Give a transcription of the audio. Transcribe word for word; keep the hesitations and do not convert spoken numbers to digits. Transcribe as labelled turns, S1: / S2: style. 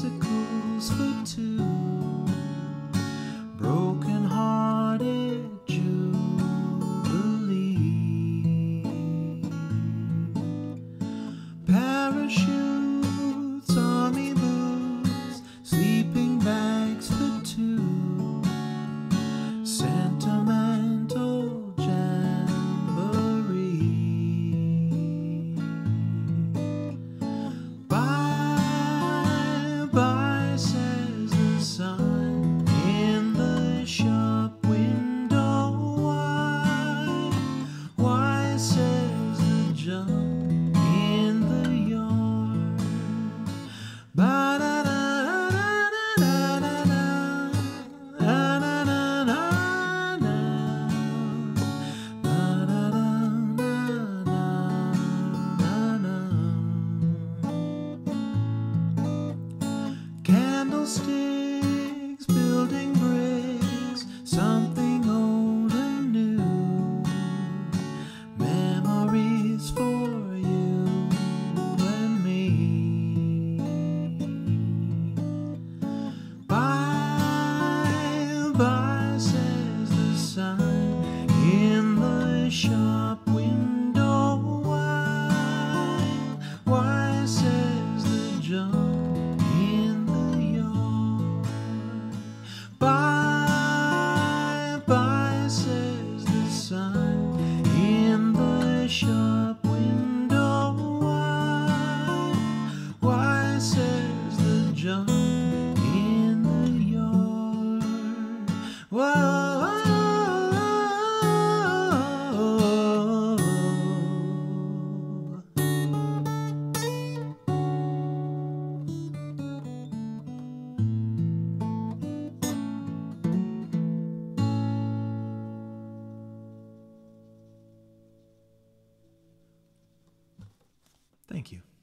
S1: bicycles for two, broken-hearted jubilee, parachutes, army boots, sleeping bags for two, sentimental jamboree. Bye, bye, says the sun in the shop window. Why, why, says the jump in the yard. Candlesticks, building bricks, something old and new, memories for you and me. Bye, bye, says the sun in the shop window. Why, why, says the jump in the yard. Bye, bye, says the sun in the shop window. Why, why, says the jump in the yard. Whoa. Thank you.